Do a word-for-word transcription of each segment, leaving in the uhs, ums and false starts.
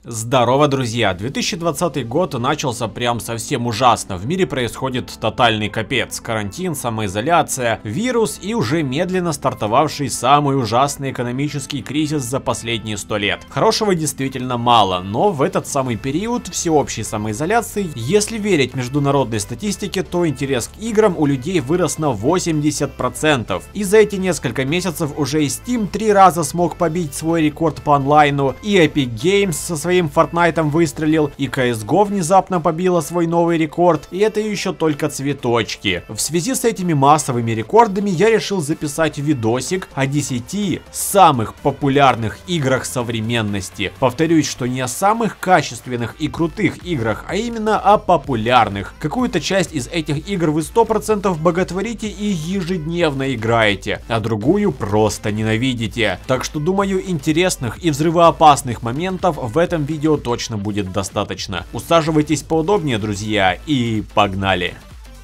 Здорово, друзья! две тысячи двадцатый год начался прям совсем ужасно. В мире происходит тотальный капец. Карантин, самоизоляция, вирус и уже медленно стартовавший самый ужасный экономический кризис за последние сто лет. Хорошего действительно мало, но в этот самый период всеобщей самоизоляции, если верить международной статистике, то интерес к играм у людей вырос на восемьдесят процентов. И за эти несколько месяцев уже и Steam три раза смог побить свой рекорд по онлайну, и Epic Games со своей Fortnite выстрелил, и си эс го внезапно побила свой новый рекорд, и это еще только цветочки. В связи с этими массовыми рекордами я решил записать видосик о десяти самых популярных играх современности. Повторюсь, что не о самых качественных и крутых играх, а именно о популярных. Какую-то часть из этих игр вы сто процентов боготворите и ежедневно играете, а другую просто ненавидите. Так что думаю, интересных и взрывоопасных моментов в этом видео точно будет достаточно. Усаживайтесь поудобнее, друзья, и погнали!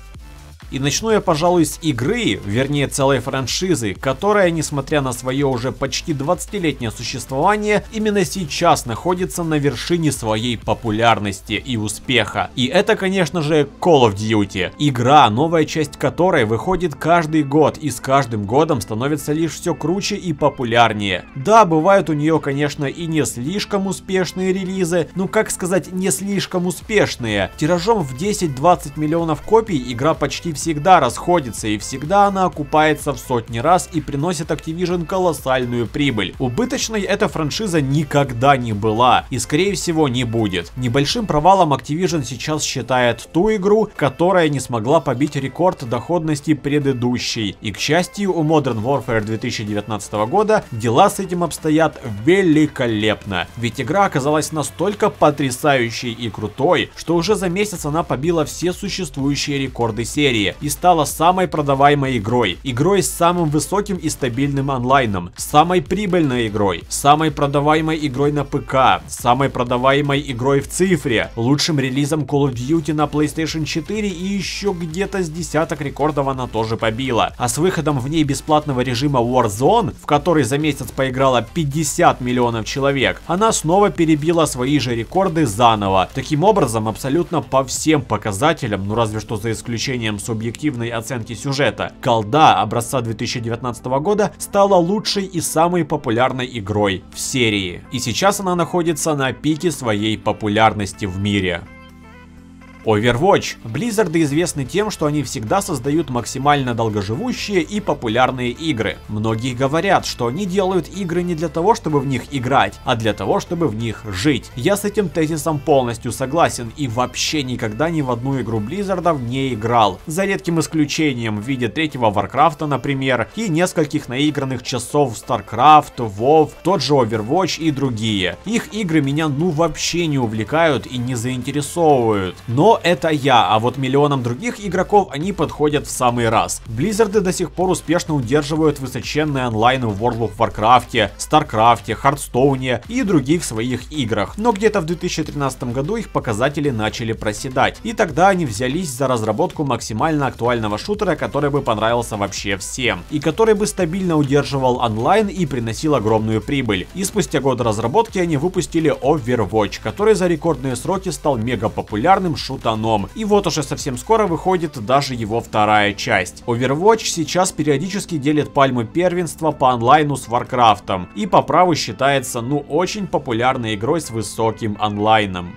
И начну я, пожалуй, с игры, вернее целой франшизы, которая, несмотря на свое уже почти двадцатилетнее существование, именно сейчас находится на вершине своей популярности и успеха. И это, конечно же, Call of Duty. Игра, новая часть которой выходит каждый год, и с каждым годом становится лишь все круче и популярнее. Да, бывают у нее, конечно, и не слишком успешные релизы, ну как сказать, не слишком успешные. Тиражом в десять-двадцать миллионов копий игра почти всегда расходится, и всегда она окупается в сотни раз и приносит Activision колоссальную прибыль. Убыточной эта франшиза никогда не была и, скорее всего, не будет. Небольшим провалом Activision сейчас считает ту игру, которая не смогла побить рекорд доходности предыдущей. И, к счастью, у Modern Warfare две тысячи девятнадцатого года дела с этим обстоят великолепно. Ведь игра оказалась настолько потрясающей и крутой, что уже за месяц она побила все существующие рекорды серии и стала самой продаваемой игрой, игрой с самым высоким и стабильным онлайном, самой прибыльной игрой, самой продаваемой игрой на ПК, самой продаваемой игрой в цифре, лучшим релизом Call of Duty на PlayStation четыре, и еще где-то с десяток рекордов она тоже побила. А с выходом в ней бесплатного режима Warzone, в который за месяц поиграло пятьдесят миллионов человек, она снова перебила свои же рекорды заново. Таким образом, абсолютно по всем показателям, ну разве что за исключением субъективной оценки сюжета, колда образца две тысячи девятнадцатого года стала лучшей и самой популярной игрой в серии. И сейчас она находится на пике своей популярности в мире. Overwatch. Blizzard известны тем, что они всегда создают максимально долгоживущие и популярные игры. Многие говорят, что они делают игры не для того, чтобы в них играть, а для того, чтобы в них жить. Я с этим тезисом полностью согласен и вообще никогда ни в одну игру Blizzard не играл. За редким исключением в виде третьего Warcraft, например, и нескольких наигранных часов в StarCraft, WoW, тот же Overwatch и другие. Их игры меня ну вообще не увлекают и не заинтересовывают. Но это я, а вот миллионам других игроков они подходят в самый раз. Blizzard до сих пор успешно удерживают высоченные онлайны в World of Warcraft, StarCraft, Hearthstone и других своих играх. Но где-то в две тысячи тринадцатом году их показатели начали проседать. И тогда они взялись за разработку максимально актуального шутера, который бы понравился вообще всем. И который бы стабильно удерживал онлайн и приносил огромную прибыль. И спустя год разработки они выпустили Overwatch, который за рекордные сроки стал мега популярным шутером. И вот уже совсем скоро выходит даже его вторая часть. Overwatch сейчас периодически делит пальмы первенства по онлайну с Warcraft и по праву считается ну очень популярной игрой с высоким онлайном.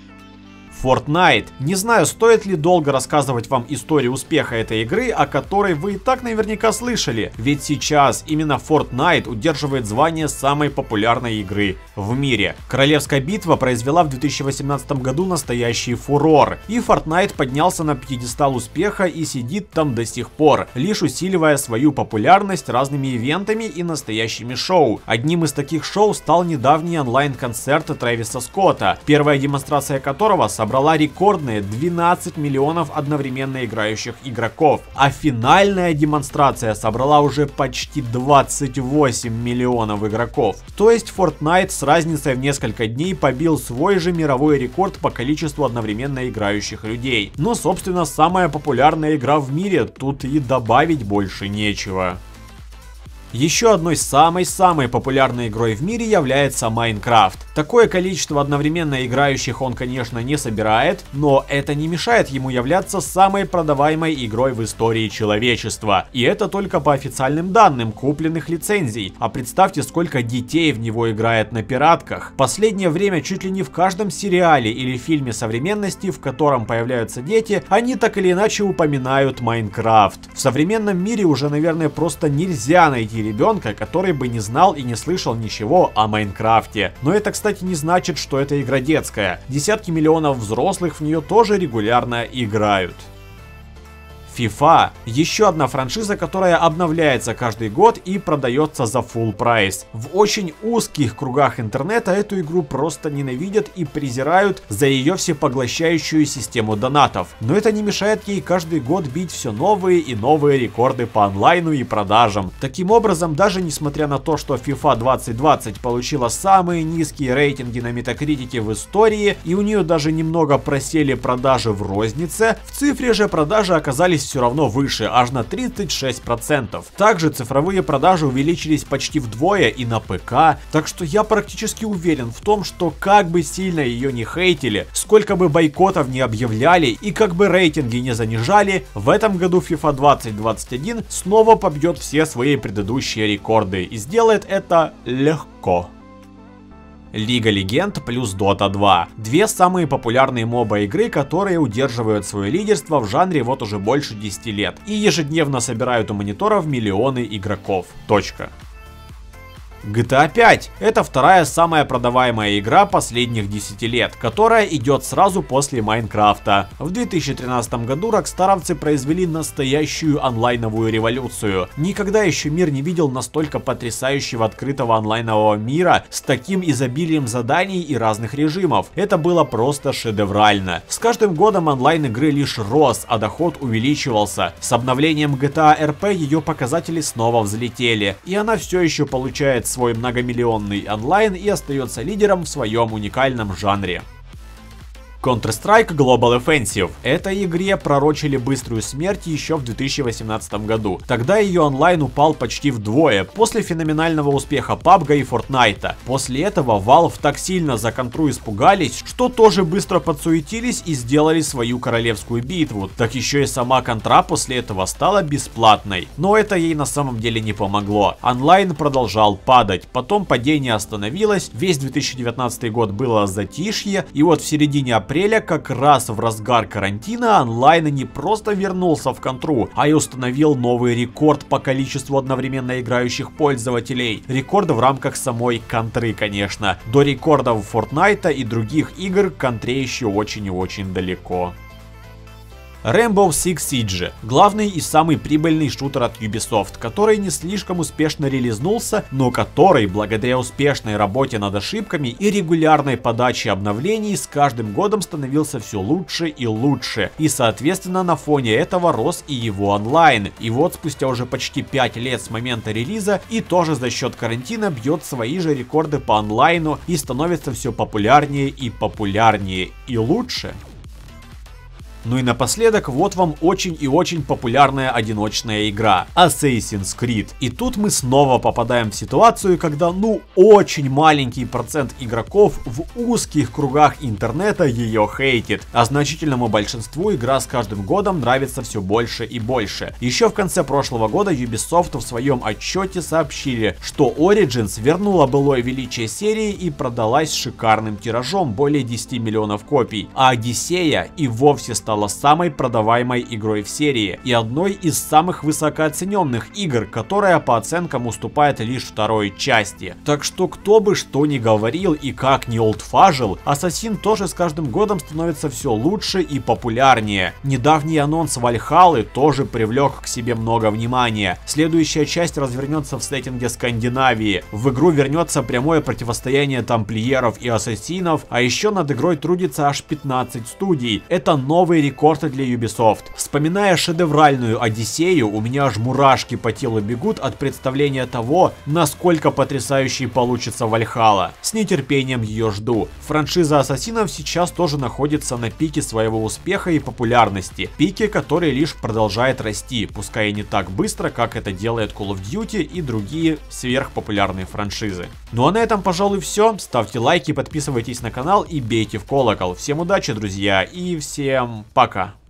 Fortnite. Не знаю, стоит ли долго рассказывать вам историю успеха этой игры, о которой вы и так наверняка слышали, ведь сейчас именно Fortnite удерживает звание самой популярной игры в мире. Королевская битва произвела в две тысячи восемнадцатом году настоящий фурор, и Fortnite поднялся на пьедестал успеха и сидит там до сих пор, лишь усиливая свою популярность разными ивентами и настоящими шоу. Одним из таких шоу стал недавний онлайн-концерт Трэвиса Скотта, первая демонстрация которого собрала собрала рекордные двенадцать миллионов одновременно играющих игроков, а финальная демонстрация собрала уже почти двадцать восемь миллионов игроков. То есть Fortnite с разницей в несколько дней побил свой же мировой рекорд по количеству одновременно играющих людей. Но, собственно, самая популярная игра в мире, тут и добавить больше нечего. Еще одной самой-самой популярной игрой в мире является Майнкрафт. Такое количество одновременно играющих он, конечно, не собирает, но это не мешает ему являться самой продаваемой игрой в истории человечества. И это только по официальным данным купленных лицензий. А представьте, сколько детей в него играет на пиратках. В последнее время чуть ли не в каждом сериале или фильме современности, в котором появляются дети, они так или иначе упоминают Майнкрафт. В современном мире уже, наверное, просто нельзя найти ребенка, который бы не знал и не слышал ничего о Майнкрафте. Но это, кстати, не значит, что эта игра детская. Десятки миллионов взрослых в нее тоже регулярно играют. FIFA – еще одна франшиза, которая обновляется каждый год и продается за full прайс. В очень узких кругах интернета эту игру просто ненавидят и презирают за ее всепоглощающую систему донатов. Но это не мешает ей каждый год бить все новые и новые рекорды по онлайну и продажам. Таким образом, даже несмотря на то, что FIFA двадцать двадцать получила самые низкие рейтинги на Метакритике в истории, и у нее даже немного просели продажи в рознице, в цифре же продажи оказались все равно выше, аж на тридцать шесть процентов. Также цифровые продажи увеличились почти вдвое и на ПК, так что я практически уверен в том, что как бы сильно ее не хейтили, сколько бы бойкотов не объявляли и как бы рейтинги не занижали, в этом году FIFA двадцать двадцать один снова побьет все свои предыдущие рекорды и сделает это легко. Лига Легенд плюс Дота два. Две самые популярные моба игры, которые удерживают свое лидерство в жанре вот уже больше десяти лет и ежедневно собирают у мониторов миллионы игроков. Точка. джи ти эй пять – это вторая самая продаваемая игра последних десяти лет, которая идет сразу после Майнкрафта. В две тысячи тринадцатом году рокстаровцы произвели настоящую онлайновую революцию. Никогда еще мир не видел настолько потрясающего открытого онлайнового мира с таким изобилием заданий и разных режимов. Это было просто шедеврально. С каждым годом онлайн игры лишь рос, а доход увеличивался. С обновлением джи ти эй ар пи ее показатели снова взлетели, и она все еще получает свой многомиллионный онлайн и остается лидером в своем уникальном жанре. Counter-Strike Global Offensive. Этой игре пророчили быструю смерть еще в две тысячи восемнадцатом году. Тогда ее онлайн упал почти вдвое, после феноменального успеха пабга и Fortnite. После этого Valve так сильно за контру испугались, что тоже быстро подсуетились и сделали свою королевскую битву. Так еще и сама контра после этого стала бесплатной. Но это ей на самом деле не помогло. Онлайн продолжал падать, потом падение остановилось, весь две тысячи девятнадцатый год было затишье, и вот в середине апреля апреля, как раз в разгар карантина, онлайн не просто вернулся в контру, а и установил новый рекорд по количеству одновременно играющих пользователей. Рекорд в рамках самой контры, конечно. До рекордов Fortnite и других игр к контре еще очень и очень далеко. Rainbow Six Siege – главный и самый прибыльный шутер от Ubisoft, который не слишком успешно релизнулся, но который, благодаря успешной работе над ошибками и регулярной подаче обновлений, с каждым годом становился все лучше и лучше. И соответственно на фоне этого рос и его онлайн. И вот спустя уже почти пять лет с момента релиза и тоже за счет карантина бьет свои же рекорды по онлайну и становится все популярнее и популярнее и лучше. Ну и напоследок, вот вам очень и очень популярная одиночная игра Assassin's Creed. И тут мы снова попадаем в ситуацию, когда ну очень маленький процент игроков в узких кругах интернета ее хейтит, а значительному большинству игра с каждым годом нравится все больше и больше. Еще в конце прошлого года Ubisoft в своем отчете сообщили, что Origins вернула былое величие серии и продалась шикарным тиражом более десяти миллионов копий, а Одиссея и вовсе стала стала самой продаваемой игрой в серии и одной из самых высокооцененных игр, которая по оценкам уступает лишь второй части. Так что кто бы что ни говорил и как ни олдфажил, Ассасин тоже с каждым годом становится все лучше и популярнее. Недавний анонс Вальхаллы тоже привлек к себе много внимания. Следующая часть развернется в сеттинге Скандинавии. В игру вернется прямое противостояние тамплиеров и ассасинов, а еще над игрой трудится аж пятнадцать студий. Это новый новый рекорд для Ubisoft. Вспоминая шедевральную Одиссею, у меня аж мурашки по телу бегут от представления того, насколько потрясающей получится Вальхалла. С нетерпением ее жду. Франшиза Ассасинов сейчас тоже находится на пике своего успеха и популярности, пике, который лишь продолжает расти, пускай и не так быстро, как это делает Call of Duty и другие сверхпопулярные франшизы. Ну а на этом, пожалуй, все. Ставьте лайки, подписывайтесь на канал и бейте в колокол. Всем удачи, друзья, и всем пока!